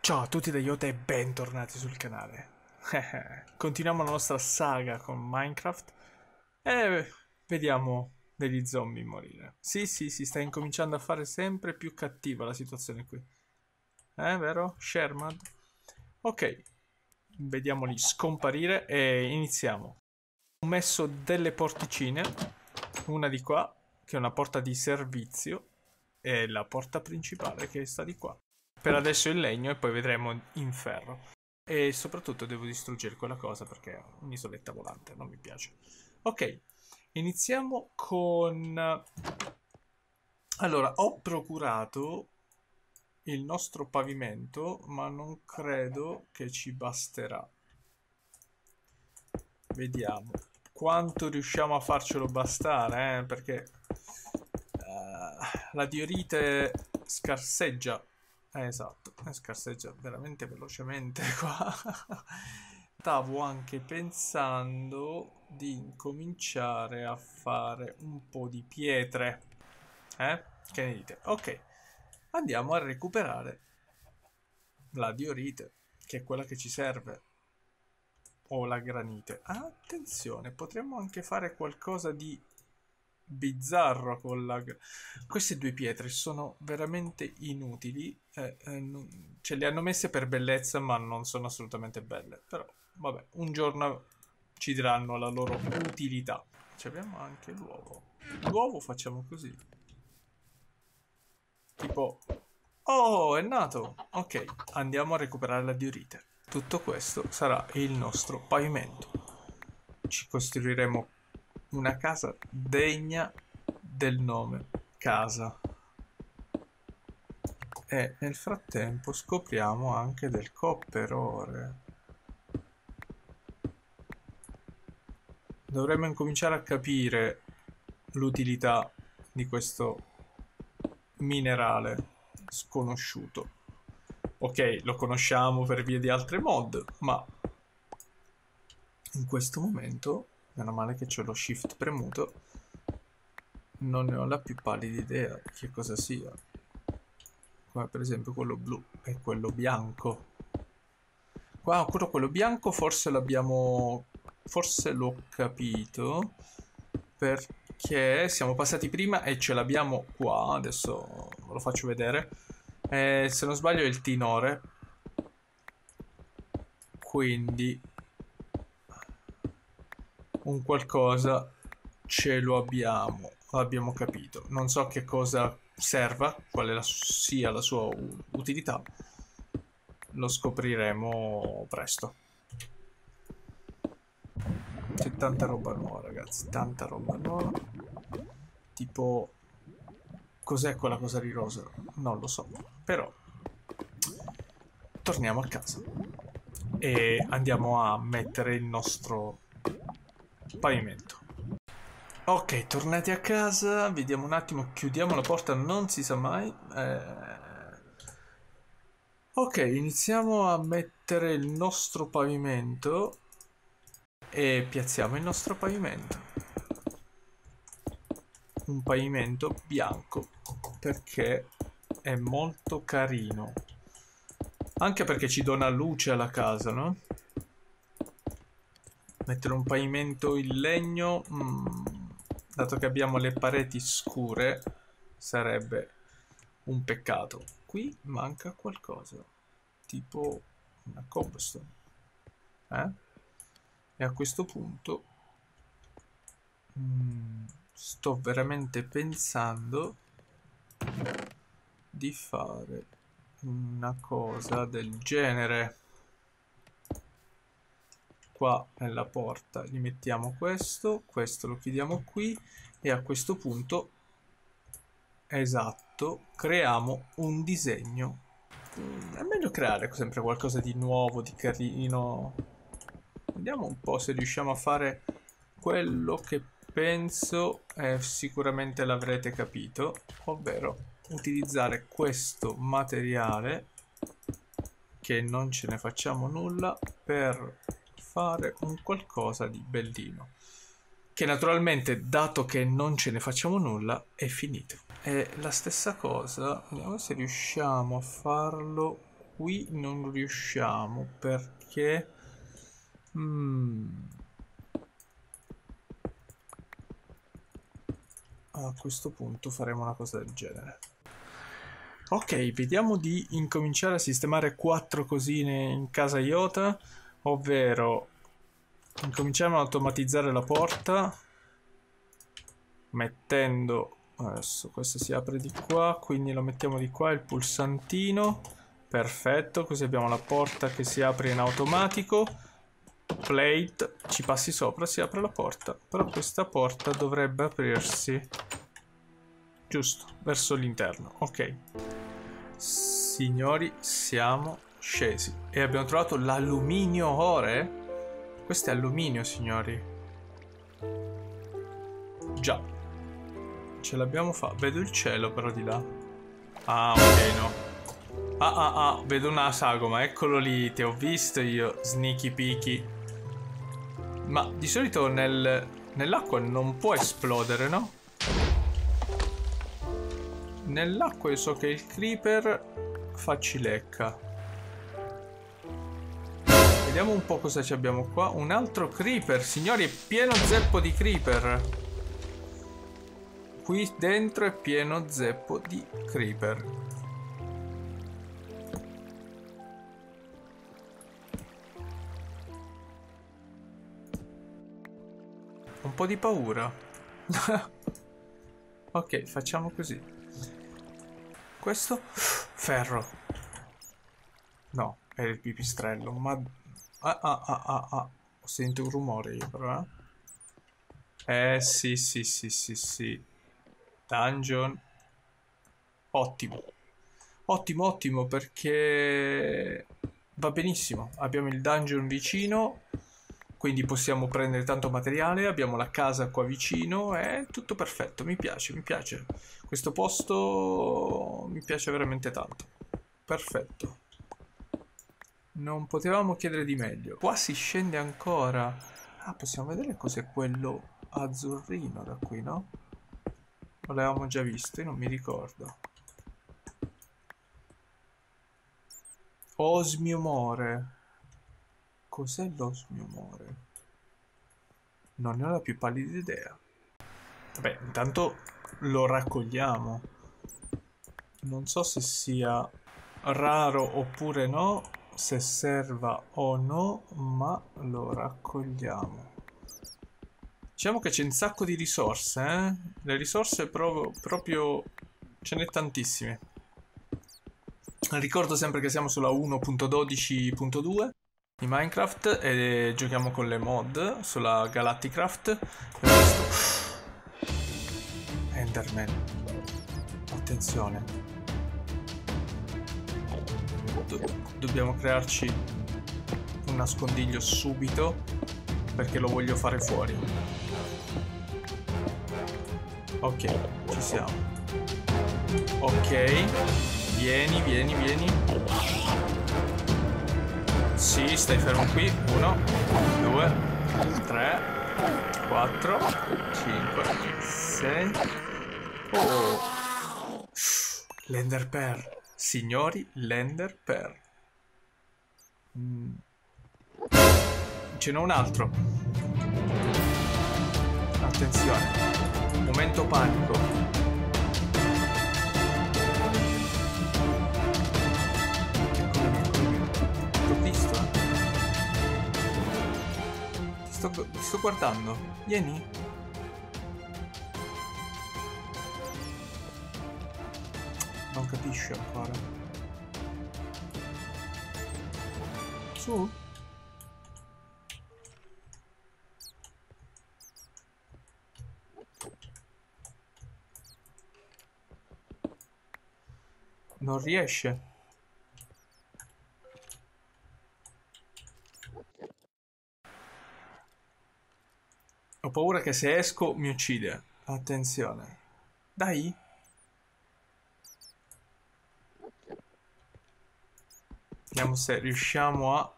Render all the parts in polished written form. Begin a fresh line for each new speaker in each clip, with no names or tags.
Ciao a tutti da Iota e bentornati sul canale. Continuiamo la nostra saga con Minecraft e vediamo degli zombie morire. Sì, si sta incominciando a fare sempre più cattiva la situazione qui. Vero? Shermad? Ok, vediamoli scomparire e iniziamo. Ho messo delle porticine, una di qua, che è una porta di servizio, e la porta principale che sta di qua. Per adesso il legno e poi vedremo in ferro. E soprattutto devo distruggere quella cosa perché è un'isoletta volante, non mi piace. Ok, iniziamo con... Allora, ho procurato il nostro pavimento, ma non credo che ci basterà. Vediamo quanto riusciamo a farcelo bastare, perché la diorite scarseggia. Esatto, scarseggia veramente velocemente qua. Stavo anche pensando di incominciare a fare un po' di pietre. Che ne dite? Ok, andiamo a recuperare la diorite, che è quella che ci serve. O la granite. Attenzione, potremmo anche fare qualcosa di bizzarro con la... Queste due pietre sono veramente inutili. Ce le hanno messe per bellezza, ma non sono assolutamente belle. Però, vabbè, un giorno ci diranno la loro utilità. Ci abbiamo anche l'uovo. L'uovo facciamo così. Tipo... Oh, è nato! Ok, andiamo a recuperare la diorite. Tutto questo sarà il nostro pavimento. Ci costruiremo una casa degna del nome casa. E nel frattempo scopriamo anche del copperore. Dovremmo incominciare a capire l'utilità di questo minerale sconosciuto. Ok, lo conosciamo per via di altre mod, ma in questo momento, meno male che c'ho lo shift premuto, non ne ho la più pallida idea di che cosa sia. Come per esempio quello blu e quello bianco. Qua, quello bianco forse l'abbiamo... Forse l'ho capito, perché siamo passati prima e ce l'abbiamo qua. Adesso ve lo faccio vedere. Se non sbaglio è il tinore. Quindi un qualcosa ce lo abbiamo capito. Non so che cosa serva, quale sia la sua utilità, lo scopriremo presto. C'è tanta roba nuova, ragazzi, tanta roba nuova. Tipo, cos'è quella cosa di rosa? Non lo so, però torniamo a casa e andiamo a mettere il nostro pavimento. Ok, tornati a casa, vediamo un attimo, chiudiamo la porta, non si sa mai. Ok, iniziamo a mettere il nostro pavimento e piazziamo il nostro pavimento. Un pavimento bianco, perché è molto carino. Anche perché ci dona luce alla casa, no? Mettere un pavimento in legno... dato che abbiamo le pareti scure, sarebbe un peccato. Qui manca qualcosa, tipo una cobblestone. E a questo punto sto veramente pensando di fare una cosa del genere. Qua nella porta gli mettiamo questo lo chiudiamo qui e a questo punto, esatto, creiamo un disegno. È meglio creare sempre qualcosa di nuovo, di carino. Vediamo un po' se riusciamo a fare quello che penso sicuramente l'avrete capito, ovvero utilizzare questo materiale, che non ce ne facciamo nulla, per fare un qualcosa di bellino, che naturalmente, dato che non ce ne facciamo nulla, è finito. E la stessa cosa, vediamo se riusciamo a farlo qui non riusciamo perché... A questo punto faremo una cosa del genere. Ok, vediamo di incominciare a sistemare 4 cosine in casa Iota, ovvero incominciamo ad automatizzare la porta mettendo... Adesso questo si apre di qua, quindi lo mettiamo di qua, il pulsantino. Perfetto, così abbiamo la porta che si apre in automatico. Plate, ci passi sopra, si apre la porta. Però questa porta dovrebbe aprirsi giusto, verso l'interno. Ok. Signori, siamo scesi e abbiamo trovato l'alluminio ore. Questo è alluminio, signori. Già. Ce l'abbiamo fatta. Vedo il cielo però di là. Ah, ok, no. Vedo una sagoma. Eccolo lì, ti ho visto io, sneaky peaky. Ma di solito nell'acqua non può esplodere, no? Nell'acqua io so che il creeper fa cilecca. Vediamo un po' cosa ci abbiamo qua. Un altro creeper, signori, è pieno zeppo di creeper. Qui dentro è pieno zeppo di creeper. Un po' di paura. Ok, facciamo così. Questo ferro. No, è il pipistrello. Ma ho sentito un rumore io però. Sì. Dungeon. Ottimo. Ottimo perché va benissimo. Abbiamo il dungeon vicino, quindi possiamo prendere tanto materiale. Abbiamo la casa qua vicino. È tutto perfetto. Mi piace. Questo posto mi piace veramente tanto. Perfetto. Non potevamo chiedere di meglio. Qua si scende ancora. Ah, possiamo vedere cos'è quello azzurrino da qui, no? Lo l'avevamo già visto, io non mi ricordo. Osmiumore. Cos'è l'osmiumore? Non ne ho la più pallida idea. Vabbè, intanto lo raccogliamo. Non so se sia raro oppure no, se serva o no, ma lo raccogliamo. Diciamo che c'è un sacco di risorse, eh? Le risorse proprio ce n'è tantissime. Ricordo sempre che siamo sulla 1.12.2 di Minecraft e giochiamo con le mod sulla Galacticraft. Enderman. Attenzione. Dobbiamo crearci un nascondiglio subito perché lo voglio fare fuori. Ok, ci siamo. Ok, vieni. Sì, stai fermo qui. 1, 2, 3, 4, 5, 6. Oh, l'Ender Pearl. Signori, l'Ender Pearl. Ce n'è un altro. Attenzione. Momento panico. L'ho visto, Ti sto guardando. Vieni. Non capisce ancora. Su. Non riesce. Ho paura che se esco mi uccide. Attenzione. Dai. Vediamo se riusciamo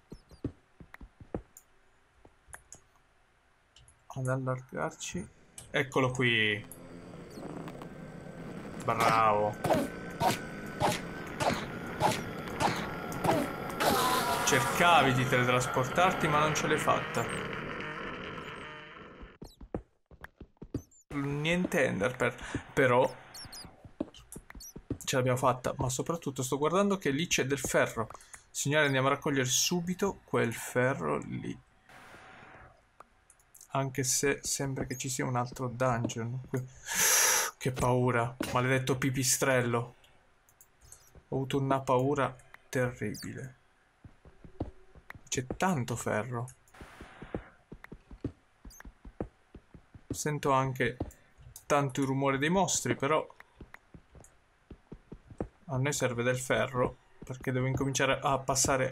ad allargarci. Eccolo qui. Bravo. cercavi di teletrasportarti ma non ce l'hai fatta. Niente Ender, però ce l'abbiamo fatta, ma soprattutto sto guardando che lì c'è del ferro. Signore, andiamo a raccogliere subito quel ferro lì. Anche se sembra che ci sia un altro dungeon. Che paura, maledetto pipistrello. Ho avuto una paura terribile. C'è tanto ferro. Sento anche tanto il rumore dei mostri, però a noi serve del ferro, perché devo incominciare a passare.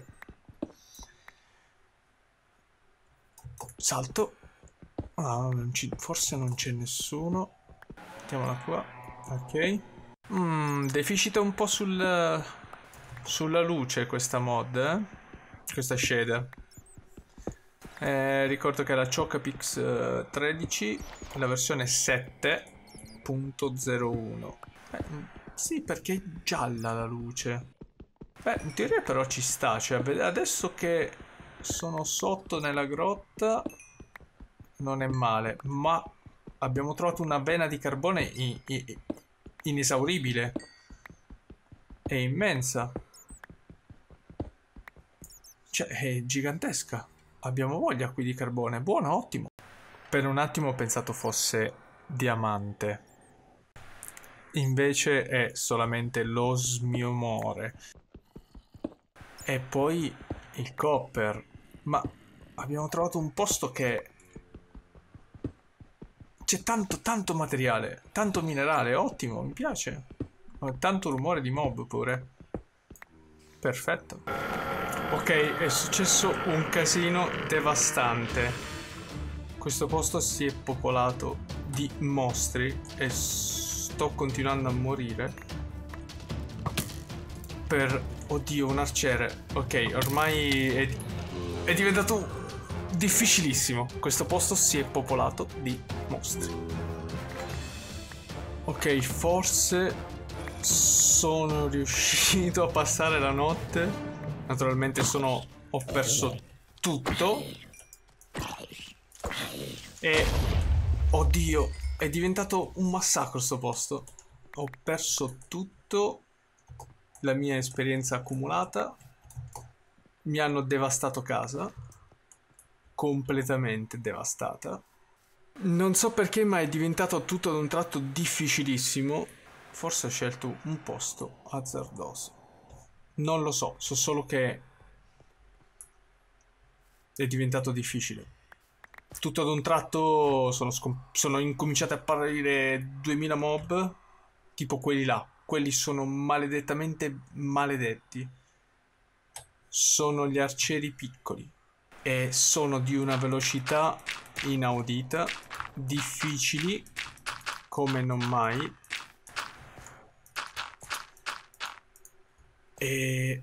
Salto. Ah, forse non c'è nessuno. Mettiamola qua. Ok. Deficita un po' sulla luce questa mod, questa shader. Ricordo che era Chocapix 13, la versione 7.01. Sì, perché è gialla la luce. Beh, in teoria però ci sta. Cioè, adesso che sono sotto nella grotta non è male. Ma abbiamo trovato una vena di carbone inesauribile. È immensa. Cioè, è gigantesca. Abbiamo voglia qui di carbone. Buono, ottimo. Per un attimo ho pensato fosse diamante. Invece è solamente l'osmiumore. E poi il copper. Ma abbiamo trovato un posto che c'è tanto materiale, tanto minerale, ottimo, mi piace. Tanto rumore di mob pure. Perfetto. Ok, è successo un casino devastante. Questo posto si è popolato di mostri e sto continuando a morire. Oddio, un arciere. Ok, ormai è diventato difficilissimo. Questo posto si è popolato di mostri. Ok, forse sono riuscito a passare la notte. Naturalmente ho perso tutto. E oddio, è diventato un massacro sto posto. Ho perso tutto. La mia esperienza accumulata. Mi hanno devastato casa. Completamente devastata. Non so perché, ma è diventato tutto ad un tratto difficilissimo. Forse ho scelto un posto azzardoso. Non lo so, so solo che è diventato difficile. Tutto ad un tratto sono incominciati a apparire 2000 mob, tipo quelli là. Quelli sono maledettamente maledetti. Sono gli arcieri piccoli e sono di una velocità inaudita, difficili come non mai. E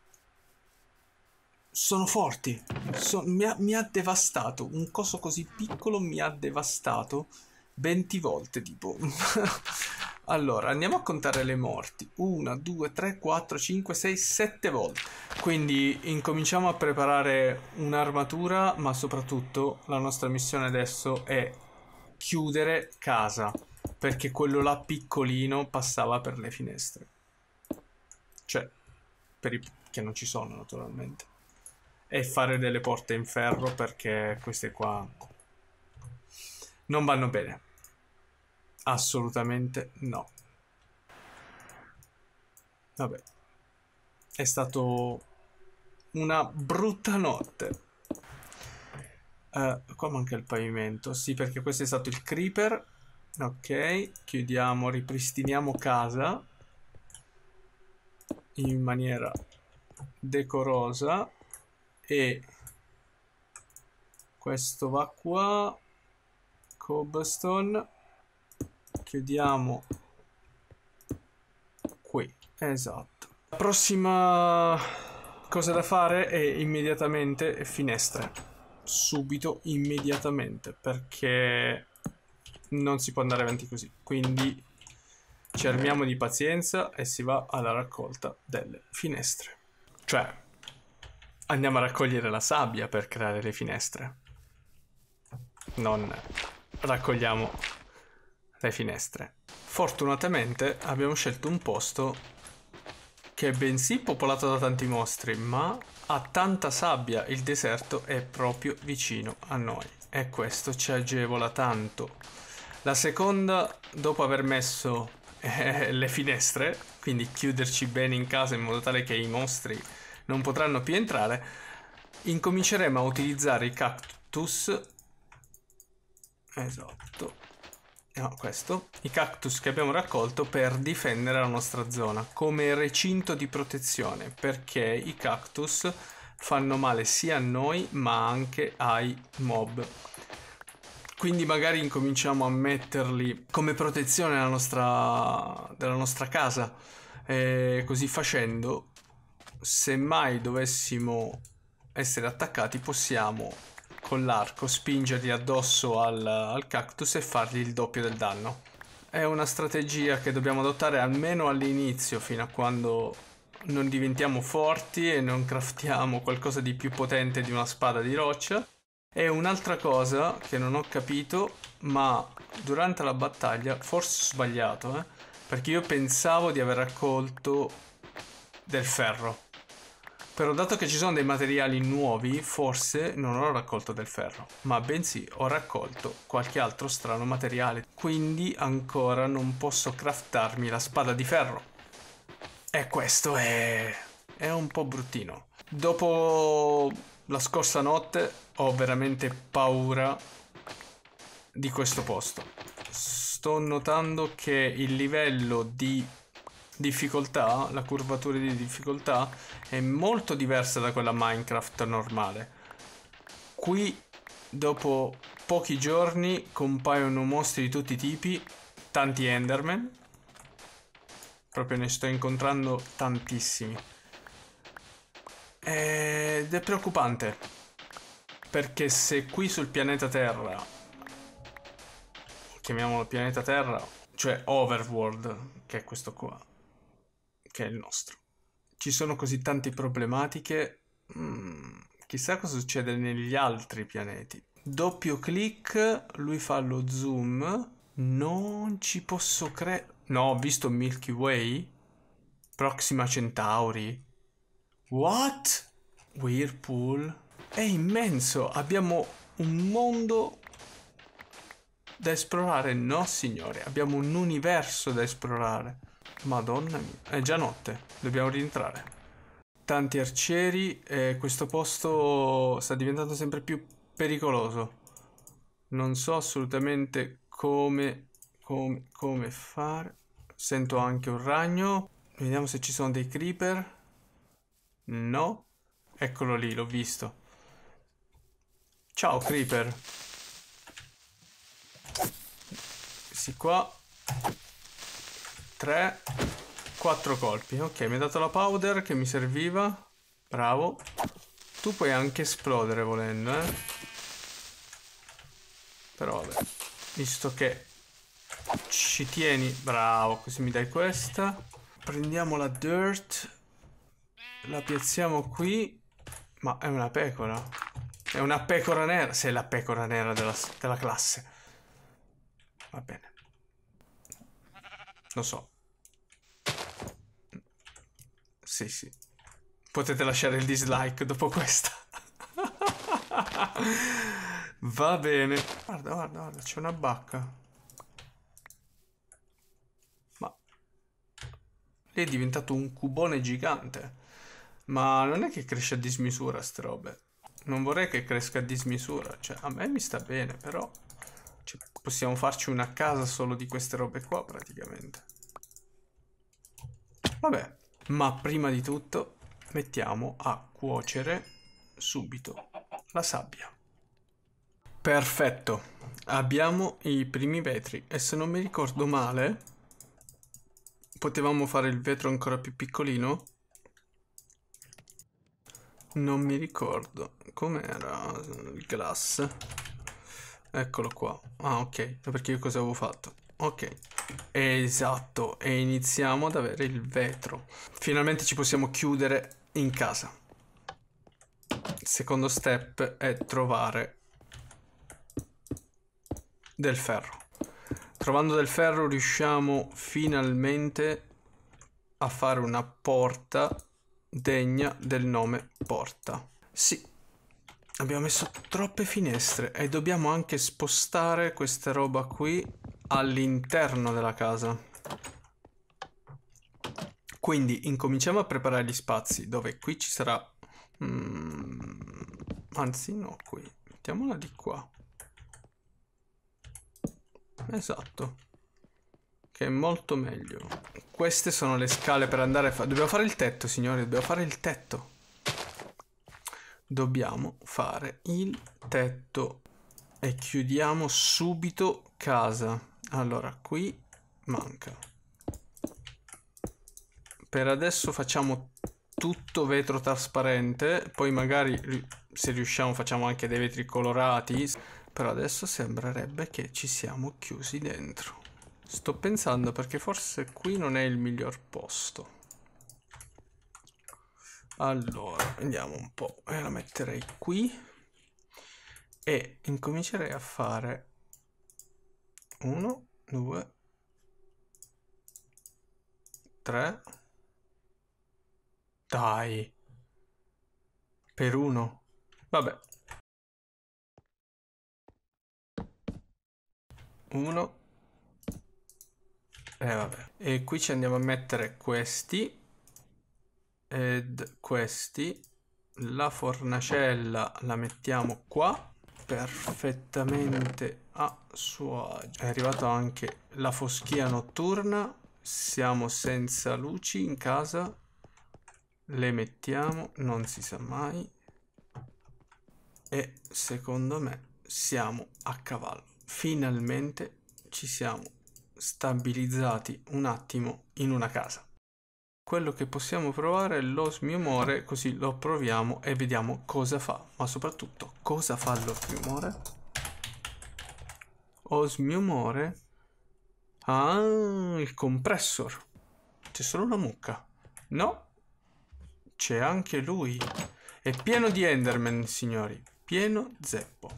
sono forti. Mi ha devastato. Un coso così piccolo mi ha devastato 20 volte, tipo. Allora, andiamo a contare le morti. 1, 2, 3, 4, 5, 6, 7 volte. Quindi incominciamo a preparare un'armatura, ma soprattutto la nostra missione adesso è chiudere casa, perché quello là piccolino passava per le finestre. Cioè, che non ci sono naturalmente. E fare delle porte in ferro, perché queste qua non vanno bene. Assolutamente no. Vabbè. È stato una brutta notte. Qua manca il pavimento. Sì, perché questo è stato il creeper. Ok, chiudiamo, ripristiniamo casa in maniera decorosa. E questo va qua. Cobblestone. Chiudiamo qui. Esatto. La prossima cosa da fare è immediatamente finestre. Subito, immediatamente, perché non si può andare avanti così. Quindi ci armiamo di pazienza e si va alla raccolta delle finestre. Cioè, Andiamo a raccogliere la sabbia per creare le finestre. Non raccogliamo le finestre. Fortunatamente abbiamo scelto un posto che è bensì popolato da tanti mostri, ma ha tanta sabbia. Il deserto è proprio vicino a noi e questo ci agevola tanto. La seconda, dopo aver messo le finestre, quindi chiuderci bene in casa in modo tale che i mostri non potranno più entrare, incominceremo a utilizzare i cactus. Esatto. No, questo. I cactus che abbiamo raccolto per difendere la nostra zona come recinto di protezione, perché i cactus fanno male sia a noi ma anche ai mob. Quindi magari incominciamo a metterli come protezione della nostra casa. E così facendo, se mai dovessimo essere attaccati, possiamo con l'arco spingerli addosso al cactus e fargli il doppio del danno. È una strategia che dobbiamo adottare almeno all'inizio, fino a quando non diventiamo forti e non craftiamo qualcosa di più potente di una spada di roccia. E un'altra cosa che non ho capito, ma durante la battaglia, forse ho sbagliato, perché io pensavo di aver raccolto del ferro. Però dato che ci sono dei materiali nuovi, forse non ho raccolto del ferro, ma bensì ho raccolto qualche altro strano materiale. Quindi ancora non posso craftarmi la spada di ferro. E questo è un po' bruttino. Dopo la scorsa notte ho veramente paura di questo posto. Sto notando che il livello di difficoltà, la curvatura di difficoltà è molto diversa da quella Minecraft normale. Qui dopo pochi giorni compaiono mostri di tutti i tipi, tanti Enderman. Proprio ne sto incontrando tantissimi. Ed è preoccupante, perché se qui sul pianeta Terra, chiamiamolo pianeta Terra, cioè Overworld, che è questo qua, che è il nostro, ci sono così tante problematiche, chissà cosa succede negli altri pianeti. Doppio clic, lui fa lo zoom, non ci posso credere. No, ho visto Milky Way, Proxima Centauri. What? Whirlpool? È immenso, abbiamo un mondo da esplorare. No signore, abbiamo un universo da esplorare. Madonna mia, è già notte, dobbiamo rientrare. Tanti arcieri e questo posto sta diventando sempre più pericoloso. Non so assolutamente come fare. Sento anche un ragno. Vediamo se ci sono dei creeper. No. Eccolo lì, l'ho visto. Ciao creeper. Questi qua. 3, 4 colpi. Ok, mi ha dato la powder che mi serviva. Bravo. Tu puoi anche esplodere volendo, Però vabbè, visto che ci tieni, bravo, così mi dai questa. Prendiamo la dirt, la piazziamo qui. Ma è una pecora. È una pecora nera. Sei la pecora nera della classe. Va bene. Lo so. Sì, sì. Potete lasciare il dislike dopo questa. Va bene. Guarda, guarda, guarda, c'è una bacca. Ma lei è diventato un cubone gigante. Ma non è che cresce a dismisura ste robe. Non vorrei che cresca a dismisura. Cioè, a me mi sta bene, però cioè, possiamo farci una casa solo di queste robe qua, praticamente. Vabbè, ma prima di tutto mettiamo a cuocere subito la sabbia. Perfetto, abbiamo i primi vetri e se non mi ricordo male potevamo fare il vetro ancora più piccolino. Non mi ricordo com'era il glass. Eccolo qua. Ah, ok, perché io cosa avevo fatto? Ok, esatto, e iniziamo ad avere il vetro. Finalmente ci possiamo chiudere in casa. secondo step è trovare del ferro. Trovando del ferro riusciamo finalmente a fare una porta degna del nome porta. Sì, abbiamo messo troppe finestre e dobbiamo anche spostare questa roba qui all'interno della casa. Quindi incominciamo a preparare gli spazi, dove qui ci sarà... anzi no, qui. Mettiamola di qua. Esatto. Che è molto meglio. Queste sono le scale per andare a fare... Dobbiamo fare il tetto, signori, dobbiamo fare il tetto. Dobbiamo fare il tetto. E chiudiamo subito casa. Allora, qui manca. Per adesso facciamo tutto vetro trasparente, poi magari se riusciamo facciamo anche dei vetri colorati, però adesso sembrerebbe che ci siamo chiusi dentro. Sto pensando perché forse qui non è il miglior posto. Allora, vediamo un po', la metterei qui e incomincerei a fare 1, 2, 3. Dai, per uno. Vabbè. 1. Vabbè. E qui ci andiamo a mettere questi. Ed questi. La fornacella la mettiamo qua. Perfettamente a suo agio. È arrivata anche la foschia notturna. Siamo senza luci in casa. Le mettiamo, non si sa mai. E secondo me siamo a cavallo. Finalmente ci siamo stabilizzati un attimo in una casa. Quello che possiamo provare è l'osmiumore, così lo proviamo e vediamo cosa fa. Ma soprattutto, cosa fa l'osmiumore? Osmiumore. Ah, il compressor. C'è solo una mucca. No. C'è anche lui. È pieno di Enderman, signori. Pieno zeppo.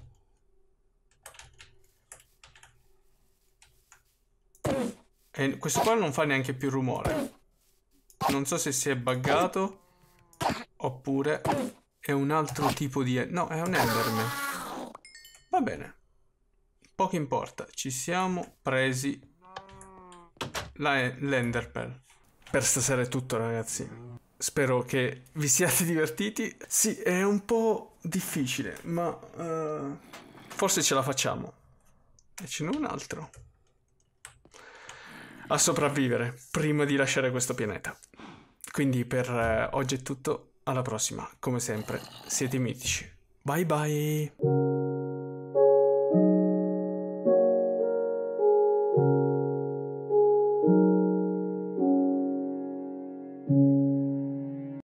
E questo qua non fa neanche più rumore. Non so se si è buggato oppure è un altro tipo di... No, è un Enderman. Va bene. Poco importa. Ci siamo presi l'Enderpearl. Per stasera è tutto, ragazzi. Spero che vi siate divertiti. Sì, è un po' difficile, ma forse ce la facciamo. E ce n'è un altro. A sopravvivere prima di lasciare questo pianeta. Quindi per oggi è tutto. Alla prossima. Come sempre, siete mitici. Bye bye.